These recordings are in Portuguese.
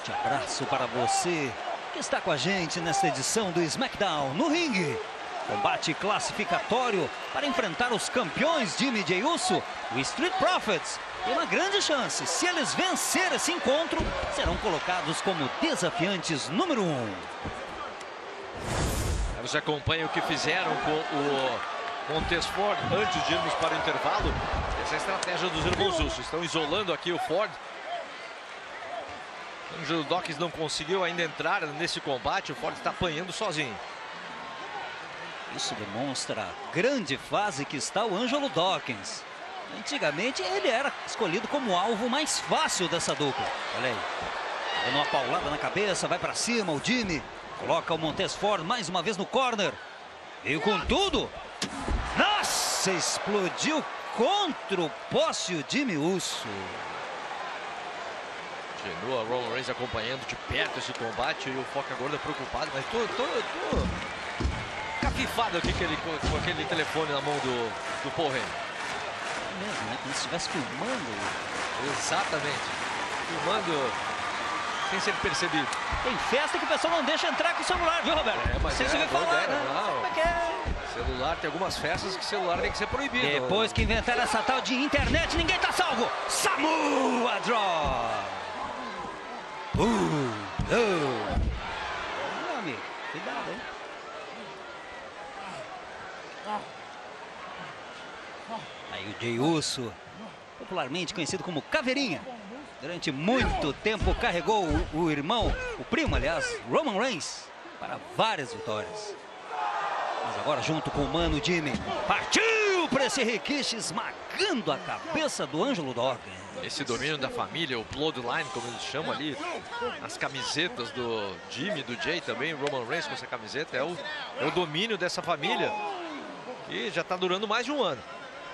forte abraço para você que está com a gente nesta edição do SmackDown no ringue. Combate classificatório para enfrentar os campeões Jimmy Jey Uso, o Street Profits. E uma grande chance, se eles vencerem esse encontro, serão colocados como desafiantes número 1. Você acompanha o que fizeram com o Montez Ford antes de irmos para o intervalo. Essa é a estratégia dos irmãos Uso. Estão isolando aqui o Ford. Angelo Dawkins não conseguiu ainda entrar nesse combate. O Ford está apanhando sozinho. Isso demonstra a grande fase que está o Angelo Dawkins. Antigamente ele era escolhido como alvo mais fácil dessa dupla. Olha aí, dando uma paulada na cabeça, vai para cima o Jimmy. Coloca o Montez Ford mais uma vez no corner. Veio com tudo. Nossa, explodiu contra o poste o Jimmy Uso. Continua o Roman Reigns acompanhando de perto esse combate. E o Foca Gorda preocupado. Mas tô cafifado aqui com aquele telefone na mão do Paul Heyman. É mesmo, né? Como se estivesse filmando. Exatamente. Filmando sem ser percebido. Tem festa que o pessoal não deixa entrar com o celular, viu, Roberto? Mas você me falar, né? Não. Como é que é? Celular, tem algumas festas que celular tem que ser proibido. Depois que inventaram essa tal de internet, ninguém tá salvo. Samoa Draw. Meu amigo, cuidado, hein? Aí o Jey Uso, popularmente conhecido como Caveirinha, durante muito tempo carregou o irmão, o primo, aliás, Roman Reigns, para várias vitórias. Mas agora, junto com o mano Jimmy, partiu para esse Rikishi, esmagando a cabeça do Angelo Dawkins. Esse domínio da família, o Bloodline, como eles chamam ali, as camisetas do Jimmy, do Jay também, o Roman Reigns com essa camiseta, é o domínio dessa família, que já está durando mais de um ano.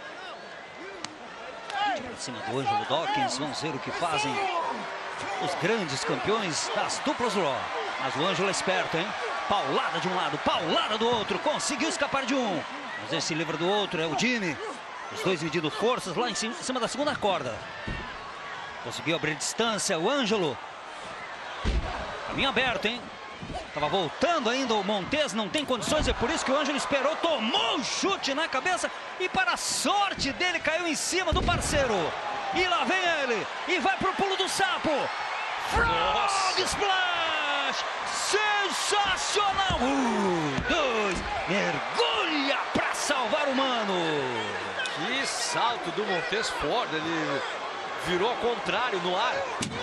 Para cima do Angelo Dawkins, vamos ver o que fazem os grandes campeões das duplas Raw. Mas o Angelo é esperto, hein? Paulada de um lado, paulada do outro, conseguiu escapar de um. Vamos ver se livra do outro, é o Jimmy. Os dois medindo forças lá em cima da segunda corda. Conseguiu abrir distância, o Angelo. Caminho aberto, hein? Tava voltando ainda o Montez, não tem condições, é por isso que o Angelo esperou, tomou um chute na cabeça e para a sorte dele caiu em cima do parceiro. E lá vem ele, e vai pro pulo do sapo. Frog Splash! Sensacional! 2, mergulha para salvar o mano. Que salto do Montez Ford, ele virou ao contrário no ar.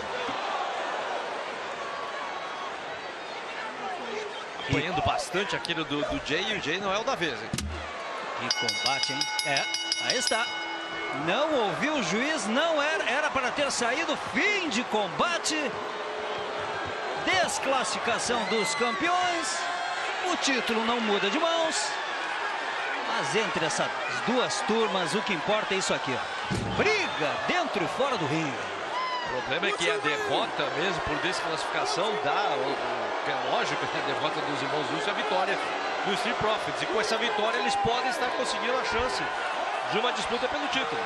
Apanhando bastante aquilo do Jay, e o Jay não é o da vez, hein? Que combate, hein? Aí está. Não ouviu o juiz, não era para ter saído. Fim de combate. Desclassificação dos campeões. O título não muda de mãos. Mas entre essas duas turmas, o que importa é isso aqui, ó. Briga dentro e fora do ringue. O problema é que a derrota mesmo por desclassificação é lógico que a derrota dos irmãos Uso é a vitória do Street Profits. E com essa vitória eles podem estar conseguindo a chance de uma disputa pelo título.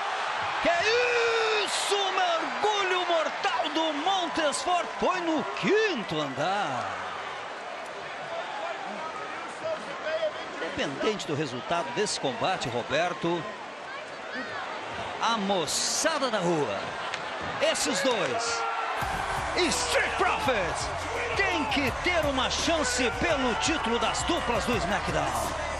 Que isso! Mergulho mortal do Montez Ford foi no quinto andar. Independente do resultado desse combate, Roberto, a moçada da rua, esses dois, Street Profits, tem que ter uma chance pelo título das duplas do SmackDown.